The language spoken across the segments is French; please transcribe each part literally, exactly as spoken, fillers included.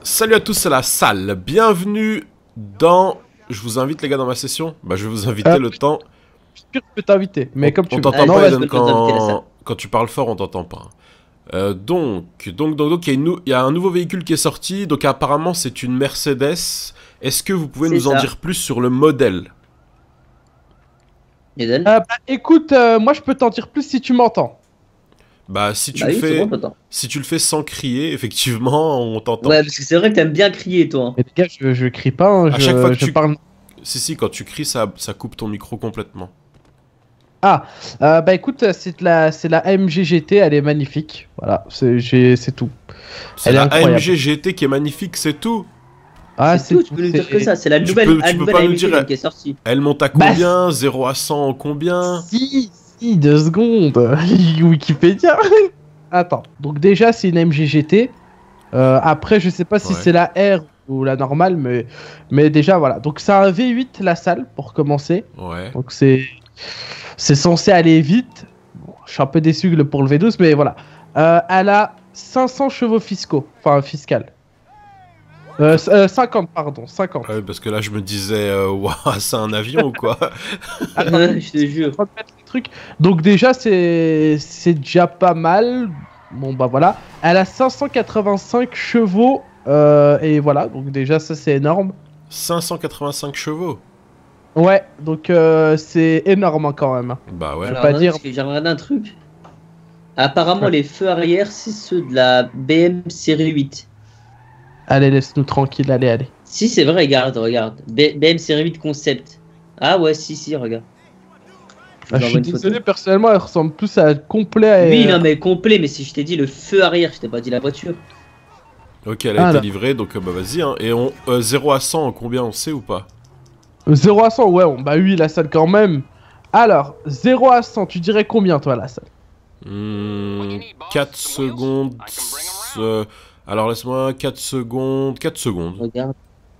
Salut à tous, c'est la salle. Bienvenue dans... Je vous invite les gars dans ma session. Bah je vais vous inviter Euh, le temps. Je peux t'inviter, mais On, comme tu on veux. t'entend Ah, pas non, Eden, je peux t'inviter, la salle. quand... quand tu parles fort on t'entend pas. Euh, donc, donc, donc, donc il y, a une nou- il y a un nouveau véhicule qui est sorti. Donc apparemment c'est une Mercedes. Est-ce que vous pouvez C'est nous en ça. dire plus sur le modèle? Eden Euh, bah, écoute, euh, moi je peux t'en dire plus si tu m'entends. Bah si tu Bah le oui, c'est fais... bon, t'entends. si tu le fais sans crier, effectivement on t'entend. Ouais, parce que c'est vrai que t'aimes bien crier, toi. hein. Mais les gars, je, je crie pas, hein, À je, chaque fois que je tu- parle. Si si, quand tu cries ça, ça coupe ton micro complètement. Ah, euh, bah écoute, c'est de la, c'est la A M G G T, elle est magnifique. Voilà, c'est j'ai- c'est tout. C'est Elle est la incroyable. A M G G T qui est magnifique, c'est tout. Ah, c'est tout, tu peux nous dire que ça. C'est la Tu nouvelle, peux- tu la peux nouvelle pas nous A M G dire- qui est sortie. Elle monte à Bah, combien? zéro à cent en combien? Si, si, deux secondes. Wikipédia. Attends, donc déjà c'est une A M G G T. Euh, après, je sais pas si Ouais. c'est la R ou la normale, mais, mais déjà voilà. Donc c'est un V huit la salle pour commencer. Ouais. Donc c'est c'est censé aller vite. Bon, je suis un peu déçu le- pour le V douze, mais voilà. Euh, elle a cinq cents chevaux fiscaux, enfin fiscal. Euh, c- euh, cinquante, pardon, cinquante. Ouais, parce que là, je me disais, euh, Ouah, c'est un avion ou quoi? Je te jure. trente mètres, le truc. Donc déjà c'est c'est déjà pas mal. Bon bah voilà. Elle a cinq cent quatre-vingt-cinq chevaux euh, et voilà. Donc déjà ça c'est énorme. cinq cent quatre-vingt-cinq chevaux. Ouais, donc euh, c'est énorme hein, quand même. Bah ouais. Alors, pas non, dire- parce que j'ai regardé un truc. Apparemment, Ouais. les feux arrière, c'est ceux de la B M série huit. Allez, laisse-nous tranquille, allez, allez. Si, c'est vrai, regarde, regarde. B- BM série huit concept. Ah ouais, si, si, regarde. Ah, je vous suis envoie une photo. désolé, personnellement, elle ressemble plus à complet. Oui, à... non, mais complet, mais si je t'ai dit le feu arrière, je t'ai pas dit la voiture. Ok, elle a Ah, été là. livrée, donc euh, bah vas-y. Hein. Et on, euh, zéro à cent en combien on sait ou pas? zéro à cent, ouais, bon, bah oui, la salle quand même. Alors, zéro à cent, tu dirais combien toi la salle? Hmm, quatre secondes. euh, alors laisse-moi quatre secondes. quatre secondes. Regarde.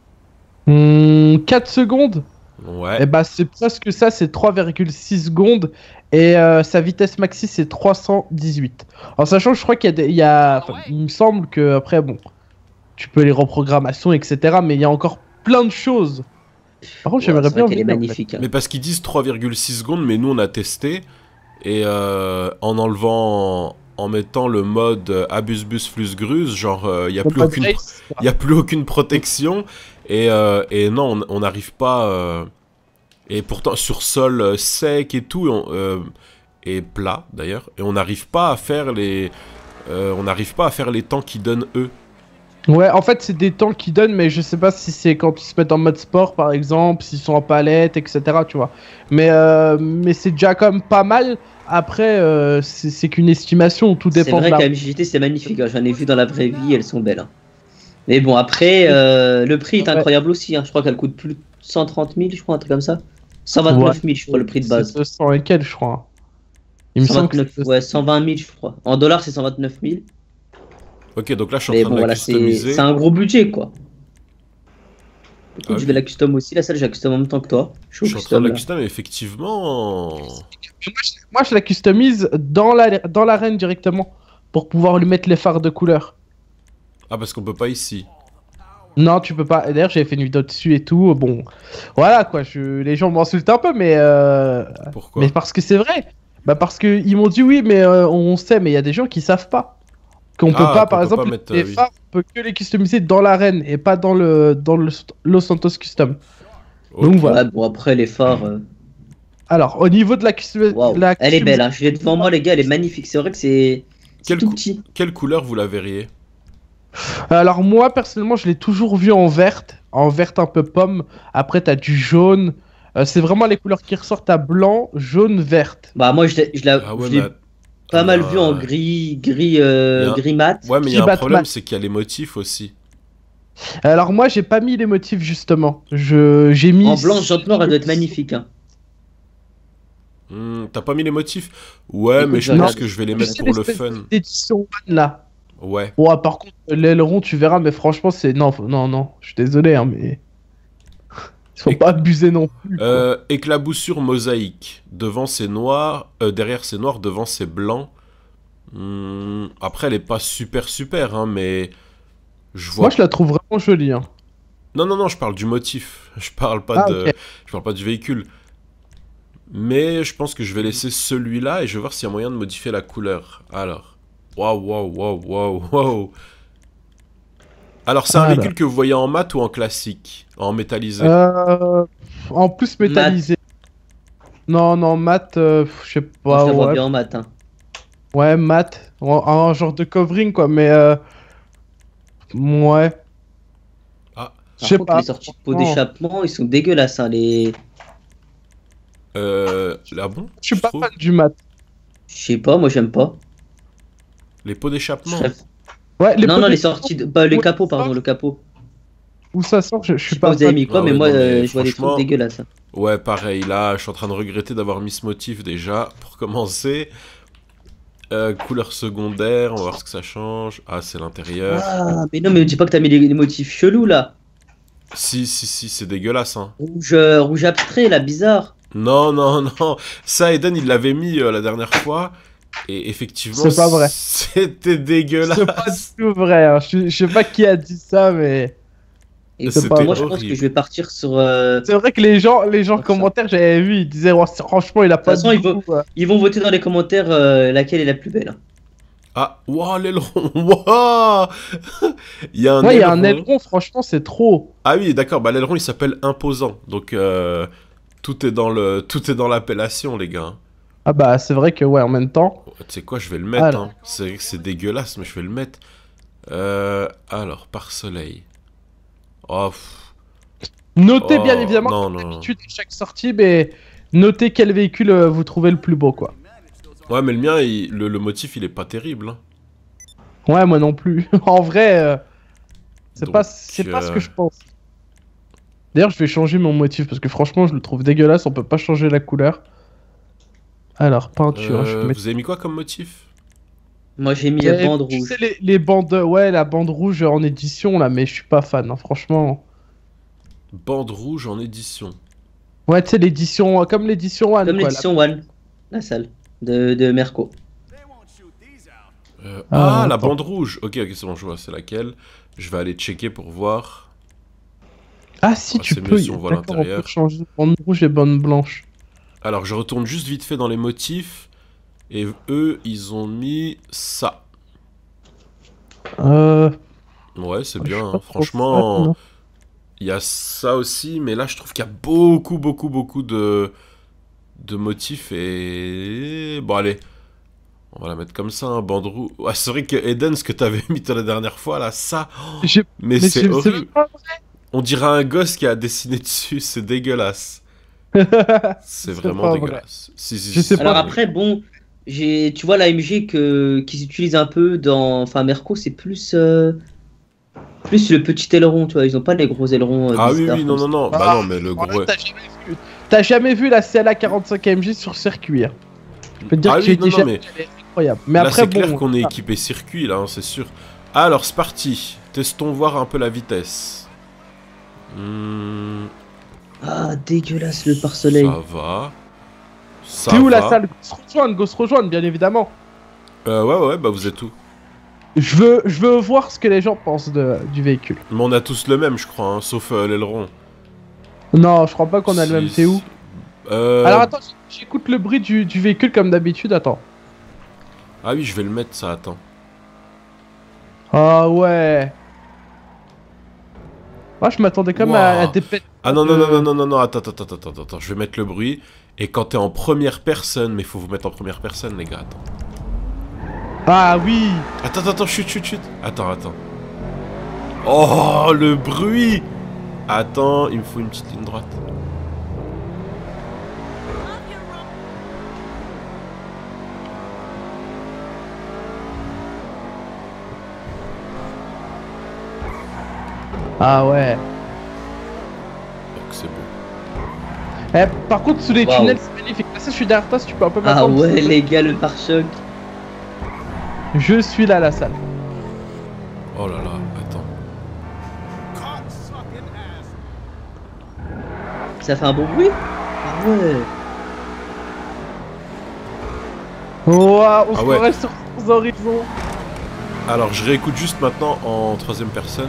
Hmm, quatre secondes? Ouais. Et bah c'est presque ça, c'est trois virgule six secondes. Et euh, sa vitesse maxi c'est trois cent dix-huit. En sachant que je crois qu'il y a des. Il, y a... enfin, il me semble que après, bon, tu peux les reprogrammations, et cetera. Mais il y a encore plein de choses. Par contre, Ouais, j'aimerais c'est bien. vrai qu'elle est venir, magnifique. hein. Mais parce qu'ils disent trois virgule six secondes, mais nous on a testé. Et euh, en enlevant. En mettant le mode euh, Abus Bus Flus Gruse, genre il n'y a en fait. plus Pas de aucune. race. Il n'y a plus aucune protection et, euh, et non, on on n'arrive pas. euh, et pourtant, sur sol euh, sec et tout, on, euh, et plat d'ailleurs, et on n'arrive pas à faire les. euh, on n'arrive pas à faire les temps qu'ils donnent eux. Ouais, en fait, c'est des temps qu'ils donnent, mais je sais pas si c'est quand ils se mettent en mode sport, par exemple, s'ils sont en palette, et cetera. Tu vois. Mais, euh, mais c'est déjà quand même pas mal. Après, euh, c'est c'est qu'une estimation, tout C'est dépend de vrai la... que la M G T c'est magnifique, hein. J'en ai vu dans la vraie vie, elles sont belles. hein. Mais bon, après, euh, le prix est Ouais. incroyable aussi. hein. Je crois qu'elle coûte plus de cent trente mille, je crois, un truc comme ça. cent vingt-neuf mille, je crois, le prix de base. C'est deux cents et quelques, je crois. hein. Il me semble que cent vingt-neuf, c'est- ouais, cent vingt mille, je crois. En dollars, c'est cent vingt-neuf mille. Ok, donc là je suis en Mais train bon, de la voilà, c'est customiser. c'est un gros budget, quoi. Écoute, Ah je oui. vais la custom aussi. La salle, je la custom en même temps que toi. Je Je suis au suis en train de custom. la là. custom, et effectivement. Moi, je la customise dans la dans l'arène directement pour pouvoir lui mettre les phares de couleur. Ah, parce qu'on peut pas ici. Non, tu peux pas. D'ailleurs, j'avais fait une vidéo dessus et tout. Bon, voilà quoi. Je... Les gens m'insultent un peu, mais euh... Pourquoi? mais parce que c'est vrai. Bah parce que ils m'ont dit oui, mais euh, on sait, mais il y a des gens qui savent pas qu'on peut Ah, pas, qu'on par peut exemple, pas mettre, les euh, oui. phares, on peut que les customiser dans l'arène et pas dans le dans le Los Santos Custom. Ok. Donc voilà. Ouais, bon, après, les phares. euh, Alors, au niveau de la, custom... waouh. la Elle est customisation- belle, hein. Je l'ai devant moi, les gars, elle est magnifique. C'est vrai que c'est c'est Quel tout coup- petit. Quelle couleur vous la verriez? Alors moi personnellement je l'ai toujours vu en verte, en verte un peu pomme. Après t'as du jaune. Euh, c'est vraiment les couleurs qui ressortent à blanc, jaune, verte. Bah, moi, je l'ai je l'ai- Ah ouais, je l'ai mais. pas ah, mal mais, vu en euh, gris, gris, euh, Il y a un- gris mat. Ouais, mais il y a un Batman. problème, c'est qu'il y a les motifs aussi. Alors moi j'ai pas mis les motifs justement. Je j'ai mis En blanc, jaune noir, elle doit être magnifique. hein. Hmm, T'as pas mis les motifs? Ouais, Écoute, mais je je pense regarde. que je vais les Tu mettre sais, pour le l'espèce fun. d'édition one là. Ouais. Bon, ah, par contre l'aileron tu verras, mais franchement c'est non faut- non non. Je suis désolé hein, mais ils faut Et- pas abuser non plus. quoi. Euh, éclaboussure mosaïque. Devant c'est noir, euh, derrière c'est noir, devant c'est blanc. Hmm, après elle est pas super super, hein, mais Je vois. Moi, je la trouve vraiment jolie. Hein. Non, non, non, je parle du motif. Je parle pas Ah, de, ok. je parle pas du véhicule. Mais je pense que je vais laisser celui-là et je vais voir s'il y a moyen de modifier la couleur. Alors, waouh, waouh, waouh, waouh, waouh. Alors, c'est un Alors. véhicule que vous voyez en mat ou en classique, en métallisé. Euh, en plus métallisé. Non, non, mat, euh, je sais Moi, pas, je la vois ouais. bien en matin. Ouais, mat. En- Un genre de covering, quoi, mais euh... ouais. Ah, Je Par sais contre, pas. les sorties de pots franchement. d'échappement, ils sont dégueulasses. Hein, les... euh, là bon, Je suis tu pas trouves? fan du mat. Je sais pas, moi, j'aime pas. Les pots Je d'échappement. serais- Ouais, les Non, pots non, les d'échappement, sorties de... bah, les où capots, ça pardon, sort, le capot. où ça sort, je, je Je suis sais pas, pas vous avez fan. mis quoi, Ah mais ouais, moi, non, mais euh, je vois des trucs franchement- dégueulasses. Hein. Ouais, pareil, là, je suis en train de regretter d'avoir mis ce motif déjà, pour commencer. Euh, couleur secondaire, on va voir ce que ça change. Ah, c'est l'intérieur. Ah, mais non, mais dis pas que t'as mis les, les motifs chelous, là. Si, si, si, c'est dégueulasse, hein. Rouge, euh, rouge abstrait, là, bizarre. Non, non, non. Ça, Eden, il l'avait mis euh, la dernière fois. Et effectivement, C'est pas vrai. c'était dégueulasse. C'est pas du tout vrai. Hein. Je, je sais pas qui a dit ça, mais Et C'est C'était pas moi, je pense horrible. que je vais partir sur... euh, c'est vrai que les gens, les gens en Comme ça. commentaire, j'avais vu, ils disaient ouais, franchement, il a pas façon, de il faut- goût, euh. Ils vont voter dans les commentaires euh, laquelle est la plus belle. Hein. Ah, waouh, l'aileron. Waouh. Il y a un Ouais, il y a un aileron. aileron, franchement, c'est trop. Ah oui, d'accord. Bah, l'aileron, il s'appelle imposant. Donc, euh, tout est dans le, tout est dans l'appellation, les gars. Ah bah, c'est vrai que ouais, en même temps. Tu sais quoi, je vais le mettre. Alors. Hein. C'est vrai que c'est dégueulasse, mais je vais le mettre. Euh, alors, par soleil. Oh, pff. Notez bien Oh, évidemment, non, comme non. d'habitude, à chaque sortie, mais notez quel véhicule euh, vous trouvez le plus beau, quoi. Ouais, mais le mien, il- le, le motif, il est pas terrible. Hein. Ouais, moi non plus. En vrai, euh, c'est Donc, pas, c'est pas ce euh, que je pense. D'ailleurs, je vais changer mon motif parce que franchement, je le trouve dégueulasse. On peut pas changer la couleur. Alors, peinture. je euh, vais mettre... vous avez mis quoi comme motif? Moi, j'ai mis J'avais les bandes vu, tu rouges. sais, les, les bandes, ouais, la bande rouge en édition là, mais je suis pas fan, hein, franchement. Bande rouge en édition. Ouais, tu sais, l'édition, euh, comme l'édition One, Comme quoi. l'édition One, la salle de, de Merco. Euh, Ah, ah, la attends. bande rouge. Ok, ok, c'est bon, je vois, c'est laquelle. Je vais aller checker pour voir. La- Ah, si, Ah, tu c'est peux. mieux si y- on voit D'accord, on l'intérieur. peut changer bande rouge et bande blanche. Alors, je retourne juste vite fait dans les motifs. Et eux, ils ont mis ça. Euh. Ouais, c'est je suis bien. pas Hein. trop Franchement, fan, non. il y a ça aussi. Mais là, je trouve qu'il y a beaucoup, beaucoup, beaucoup de, de motifs. Et. Bon, allez. On va la mettre comme ça, hein, bande rouge. Ouais, c'est vrai que Eden, ce que t'avais mis la dernière fois, là, ça. J'ai- Mais, Mais c'est c'est horrible. même pas On dirait un gosse qui a dessiné dessus. C'est dégueulasse. vrai. C'est C'est vraiment pas vrai. dégueulasse. Si, si, Je si, sais si. Alors pas. après, bon, j'ai, tu vois, l'A M G que, qu'ils utilisent un peu dans... Enfin, Merco, c'est plus... euh, plus le petit aileron, tu vois. Ils ont pas les gros ailerons euh, Ah oui, bizarres oui, non, comme non, non. Ah, Bah non, mais le En vrai, gros. t'as jamais vu, t'as jamais vu la C L A quarante-cinq A M G sur circuit. Hein. Je peux te dire Ah que j'ai oui, non, été non, jamais- mais elle est incroyable. Mais là, après, c'est clair bon. qu'on est ah, équipé circuit, là, hein, c'est sûr. Alors, c'est parti. Testons voir un peu la vitesse. Hmm, ça. Ah, dégueulasse le pare-soleil. ça va. Ça T'es où la va. salle? Go se rejoindre, go se rejoindre, bien évidemment. Euh, ouais, ouais, bah vous êtes où? Je veux, je veux voir ce que les gens pensent de, du véhicule. Mais on a tous le même, je crois, hein, sauf euh, l'aileron. Non, je crois pas qu'on a le même. Si, T'es où? si. euh... Alors attends, j'écoute le bruit du, du véhicule comme d'habitude. Attends. Ah oui, je vais le mettre, ça, attends. Ah ouais. Moi, je m'attendais comme à, à Wow. des pètes. Ah non, non, Euh, non, non, non, non, non, attends, attends, attends, attends, attends, je vais mettre le bruit. Et quand t'es en première personne, mais faut vous mettre en première personne, les gars, attends. Ah oui. Attends, attends, attends, chut, chut, chut. Attends, attends. Oh, le bruit. Attends, il me faut une petite ligne droite. Ah ouais. Donc c'est beau. Eh, par contre, sous les Waouh. tunnels, c'est magnifique. Ah, ça, je suis derrière toi, si tu peux un peu Ah m'attendre. ouais, s'il te plaît. les gars, le pare-choc. Je suis là, la salle. Oh là là, attends. Ça fait un bon bruit. Ah ouais. Ouah, on Ah se ouais. croirait sur sans horizon. Alors, je réécoute juste maintenant en troisième personne.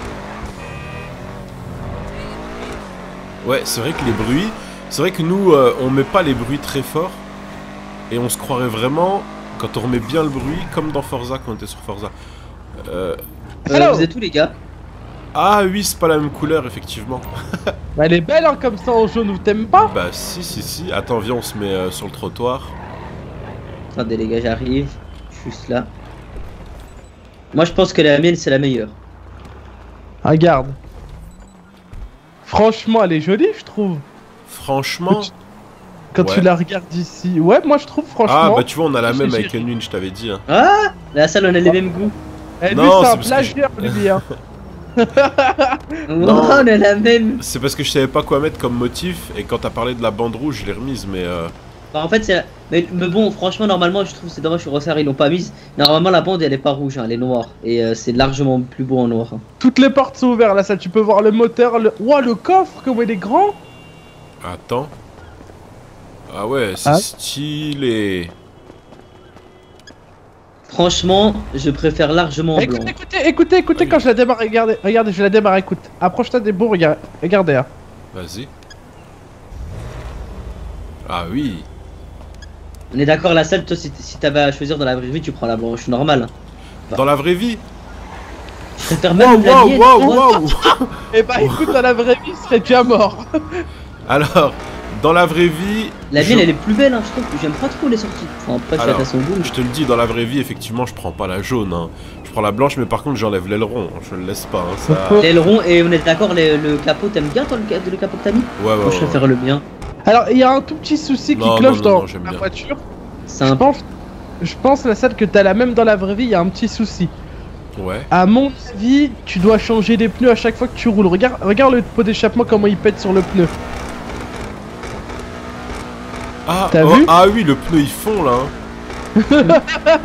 Ouais, c'est vrai que les bruits... C'est vrai que nous, euh, on met pas les bruits très forts. Et on se croirait vraiment, quand on remet bien le bruit, comme dans Forza, quand on était sur Forza. Euh... Euh, Alors vous êtes où les gars? Ah oui, c'est pas la même couleur, effectivement. Bah, elle est belle, hein, comme ça, en jaune, ou t'aimes pas? Bah si, si, si. Attends, viens, on se met euh, sur le trottoir. Attendez les gars, j'arrive. Juste là. Moi je pense que la mienne c'est la meilleure. Regarde. Franchement, elle est jolie, je trouve. Franchement... Quand tu, quand Ouais. tu la regardes ici. Ouais, moi je trouve, franchement. Ah bah tu vois, on a la je même sais, avec j'ai- Enwin, je t'avais dit. Hein. Ah, la salle on a les mêmes goûts. Eh, lui, Non, c'est c'est un parce que plagiat, lui, hein. Oh, on a la même. C'est parce que je savais pas quoi mettre comme motif, et quand t'as parlé de la bande rouge, je l'ai remise, mais... Euh... Bah, en fait c'est la... mais, mais bon franchement normalement je trouve c'est dommage que Rossard ils l'ont pas mise. Normalement la bande elle est pas rouge hein, elle est noire. Et euh, c'est largement plus beau en noir. Hein. Toutes les portes sont ouvertes, là, ça, tu peux voir le moteur, le... Ouah, le coffre, comment il est grand. Attends. Ah ouais, c'est Ah. stylé. Franchement je préfère largement en blanc. Écoutez, écoutez, écoutez, écoutez, Oui. quand je la démarre, regardez, regardez, je la démarre, écoute. Approche-toi des beaux, regarde, regardez, hein. Vas-y. Ah oui. On est d'accord la salle toi si, si t'avais à choisir dans la vraie vie tu prends la blanche normale. Dans la vraie vie. Je préfère Waouh, même la waouh, mienne. waouh, Oh, waouh. Eh bah, écoute, dans la vraie vie, il serait déjà mort. Alors, dans la vraie vie... La je- mienne elle est plus belle hein, je trouve que j'aime pas trop les sorties. Enfin après Alors, chacun son goût. mais- Je te le dis, dans la vraie vie, effectivement, je prends pas la jaune. Hein. Je prends la blanche, mais par contre, j'enlève l'aileron. Je le laisse pas. Hein, ça... L'aileron et on est d'accord le, le capot t'aimes bien toi le, ca- le capot que t'as mis? Ouais, ouais, Moi je ouais. préfère le mien. Alors, il y a un tout petit souci qui Non, cloche non, non, dans non, j'aime la bien. voiture. C'est Je un pense, je pense, la salle que t'as la même dans la vraie vie, il y a un petit souci. Ouais. À mon avis, tu dois changer les pneus à chaque fois que tu roules. Regarde, regarde le pot d'échappement, comment il pète sur le pneu. Ah, T'as oh, vu ah oui, le pneu, il fond, là. Hein.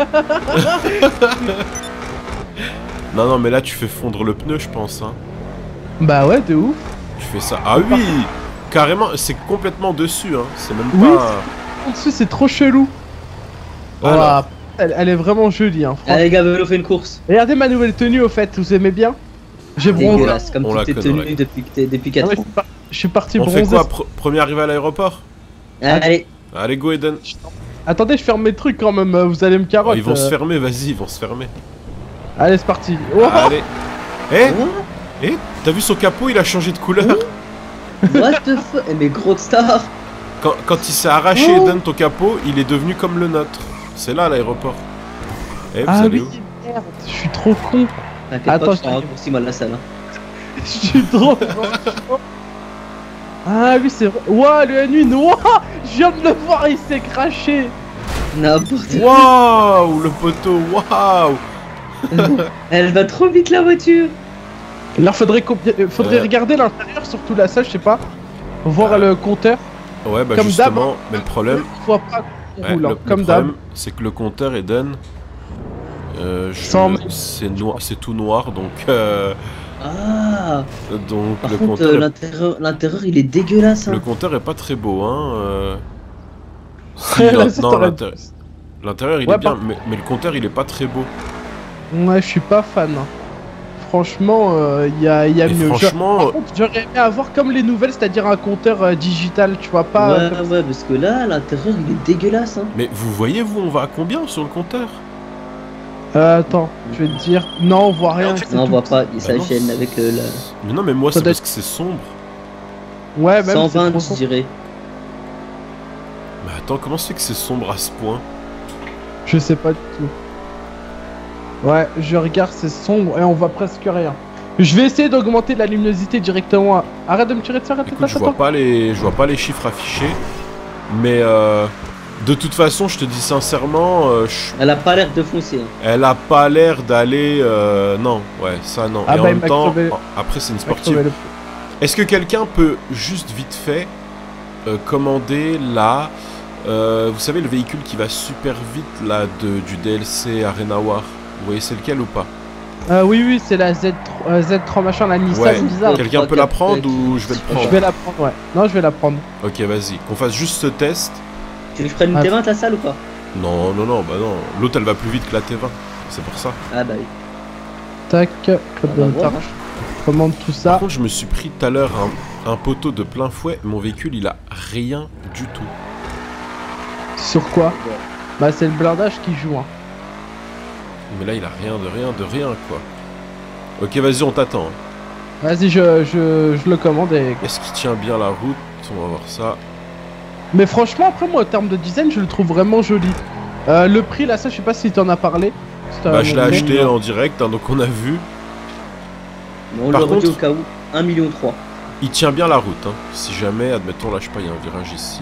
Non, non, mais là, tu fais fondre le pneu, je pense. Hein. Bah ouais, de ouf. Tu fais ça. Ah oui, carrément, c'est complètement dessus. Hein. C'est même Oui, pas... En dessous, c'est trop chelou. Alors. Ouah, elle, elle est vraiment jolie, hein, franchement. Allez les gars, Vélo fait une course. Regardez ma nouvelle tenue, au fait, vous aimez bien? J'ai bronzé. Dégueulasse, comme On la toutes tes connaît, on la tenues connaît. depuis, que t'es- depuis Ah ouais, quatre je ans. suis par- je suis parti On bronzer. fait quoi pre- Premier arrivé à l'aéroport? Allez, Allez, go Eden. Attendez, je ferme mes trucs quand même, euh, vous allez me Oh, carotte. ils vont se euh. fermer, vas-y, ils vont se fermer. Allez, c'est parti. Oh, Allez. Eh, What, eh, t'as vu son capot, il a changé de couleur. What the fuck? Eh, mais gros star. Quand, quand il s'est arraché, Oh. Eden, ton capot, il est devenu comme le nôtre. C'est là, l'aéroport. Eh, vous ah allez oui, où? merde, je suis trop con. T'inquiète Attends, pas, je je t'en raccourcis moi de la salle. Hein. Je suis trop con. Ah oui, c'est vrai. Ouah, le N un, ouah, je viens de le voir, il s'est craché. N'importe quoi. Waouh, le poteau, waouh. Elle va trop vite la voiture. Là, faudrait, combien- euh, faudrait Euh. regarder l'intérieur, surtout la salle, je sais pas. Voir le compteur. Ouais, bah Comme d'hab, justement, mais le problème, On voit pas qu'on ouais, roule, le, hein, le comme d'hab. problème, c'est que le compteur Eden, euh, je- Sans- c'est noir, c'est tout noir, donc, euh, Ah. donc Par le contre, compteur, euh, est- l'intérieur, l'intérieur, il est dégueulasse. Hein. le compteur est pas très beau, hein. euh. Si, Là, l'in- ça, non, t'aurais- l'intérieur, l'intérieur, il Ouais, est bien, par- mais, mais le compteur il est pas très beau. Ouais, je suis pas fan. hein. Franchement, il y a, y a Et mieux. Je- franchement, Par contre, j'aurais aimé avoir comme les nouvelles, c'est-à-dire un compteur euh, digital, tu vois pas. euh, Ouais, comme- ouais, parce que là, l'intérieur, il est dégueulasse. Hein. mais vous voyez, vous, on va à combien sur le compteur? Euh, attends, je vais te dire. Non, on voit rien. c'est Non, on tout voit petit. pas, il Bah non, s'enchaîne avec euh, la Mais non, mais moi, Ça c'est doit parce que c'est sombre. Ouais, même. cent c'est vingt, trop je sombre. dirais. Mais attends, comment c'est que c'est sombre à ce point? Je sais pas du tout. Ouais, je regarde, c'est sombre et on voit presque rien. Je vais essayer d'augmenter la luminosité directement. Arrête de me tirer dessus, arrête, Écoute, attends, je vois attends. pas les, je vois pas les chiffres affichés, mais euh, de toute façon, je te dis sincèrement, euh, je- Elle a pas l'air de foncer. Hein. elle a pas l'air d'aller, euh, non, ouais, ça non. Ah Et bah, en il même m'a temps, crevé. en- après c'est une Je vais sportive. crever le- Est-ce que quelqu'un peut juste vite fait euh, commander la, euh, vous savez le véhicule qui va super vite là de, du D L C Arena War? Vous voyez c'est lequel ou pas? Euh, oui, oui, c'est la Z trois, euh, Z trois machin, la Nissan Ouais. bizarre. Quelqu'un peut la prendre ou je vais le Je prendre? vais la prendre, ouais. Non, je vais la prendre. Ok, vas-y, qu'on fasse juste ce test. Tu veux que je prenne une Ah. T vingt la salle ou pas? Non, non, non, bah non. L'autre elle va plus vite que la T vingt. C'est pour ça. Ah bah oui. Tac, code On va de voir, charge. hein. Commande tout ça. Par contre, je me suis pris tout à l'heure un, un poteau de plein fouet. Mon véhicule, il a rien du tout. Sur quoi? Bah c'est le blindage qui joue. Hein. Mais là, il a rien de rien de rien, quoi. Ok, vas-y, on t'attend. Vas-y, je, je, je le commande et... Est-ce qu'il tient bien la route? On va voir ça. Mais franchement, après moi, en termes de design, je le trouve vraiment joli. Euh, le prix, là, ça, je sais pas si t'en as parlé. Bah, je l'ai acheté en direct, hein, donc on a vu. On Par le redit au contre- cas où. un million trois. Il tient bien la route, hein. Si jamais, admettons, là, je sais pas, il y a un virage ici.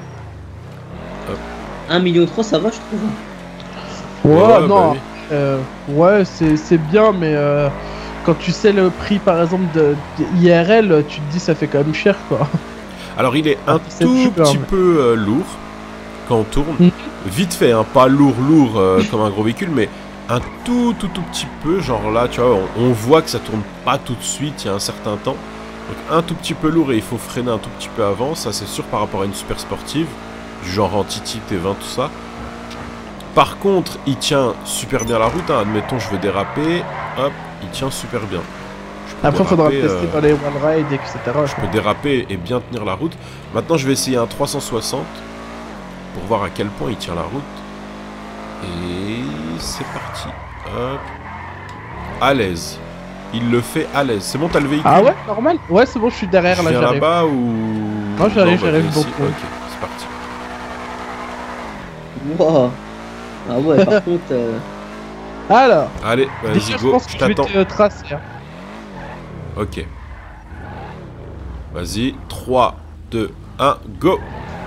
un million trois, ça va, je trouve. Ouais, bah non. oui. euh, ouais, c'est c'est bien, mais euh, quand tu sais le prix, par exemple, de, de I R L, tu te dis ça fait quand même cher, quoi. Alors, il est un c'est tout super, petit mais- peu euh, lourd quand on tourne. Mhm. Vite fait, hein, pas lourd, lourd euh, comme un gros véhicule, mais un tout, tout, tout petit peu. Genre là, tu vois, on, on voit que ça tourne pas tout de suite, il y a un certain temps. Donc, un tout petit peu lourd et il faut freiner un tout petit peu avant. Ça, c'est sûr par rapport à une super sportive, du genre anti-T T vingt, tout ça. Par contre, il tient super bien la route. Hein. Admettons, je veux déraper. Hop, il tient super bien. Je peux Après, faudra le déraper, tester euh, dans les one ride, et cetera. Je peux déraper et bien tenir la route. Maintenant, je vais essayer un trois cent soixante pour voir à quel point il tient la route. Et c'est parti. Hop. À l'aise. Il le fait à l'aise. C'est bon, t'as le véhicule? Ah ouais, normal? Ouais, c'est bon, je suis derrière, Je là, viens j'arrive. là-bas ou... Non, j'arrive, bah, j'arrive viens ici. beaucoup. Ok, c'est parti. Wow. Ah ouais, par contre. euh, Alors, Allez, déjà, vas-y, je go. pense que Je je vais t'attends. te tracer. Hein. Ok. Vas-y. trois, deux, un, go.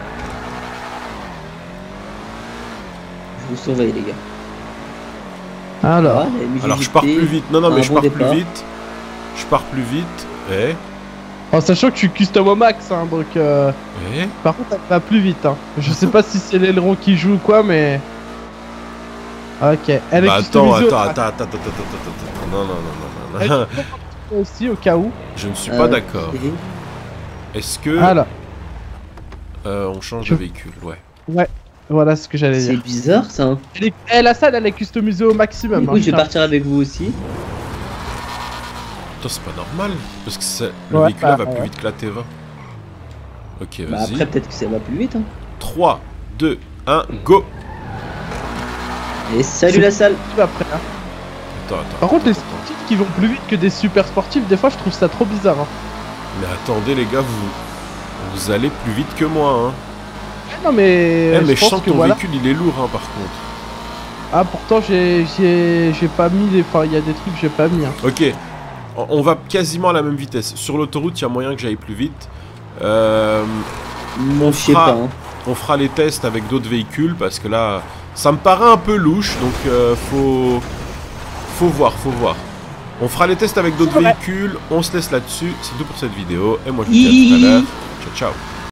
Je vous surveille, les gars. Alors, Ah, la M G Alors, je pars G T, plus vite. Non, non, un mais je bon pars départ. plus vite. Je pars plus vite. Eh, en sachant que je suis custom au max, hein, donc... Euh... eh. Par contre, ça va plus vite. Hein. Je sais pas si c'est l'aileron qui joue ou quoi, mais... Ok, elle Bah, est attends, customisée au attends, max. attends, attends, attends, attends, attends. Non, non, non, non, Elle non, non. est aussi, au cas où. Je ne suis Euh, pas d'accord. et- Est-ce que Voilà, euh, on change Je- de véhicule? Ouais. voilà ce que j'allais C'est dire. bizarre ça. hein. Elle est... eh, la salle, elle est customisée au maximum. Du hein, coup, je vais putain. partir avec vous aussi. Attends, c'est pas normal. Parce que c'est- le Ouais, véhicule là bah, va plus ouais. vite que la T vingt. Ok, Bah vas-y. après, peut-être que ça va plus vite. Hein. trois, deux, un, go. Et salut C'est- la salle. Après, hein. Attends, attends. Par contre, les attends, attends. sportifs qui vont plus vite que des super sportifs, des fois, je trouve ça trop bizarre. Hein. Mais attendez, les gars, vous, vous allez plus vite que moi. Hein. Eh, non, mais... Eh, mais je pense sens que que ton voilà. véhicule il est lourd, hein, par contre. Ah, pourtant, j'ai j'ai j'ai pas mis les... Enfin, il y a des trucs que j'ai pas mis. Hein. Ok, on on va quasiment à la même vitesse. Sur l'autoroute, il y a moyen que j'aille plus vite. Euh, Non, je sais fera- pas. hein. on fera les tests avec d'autres véhicules parce que là, ça me paraît un peu louche, donc euh, faut, faut voir, faut voir. On fera les tests avec d'autres C'est vrai. véhicules, on se laisse là-dessus. C'est tout pour cette vidéo et moi je vous dis à tout à l'heure. Ciao, ciao.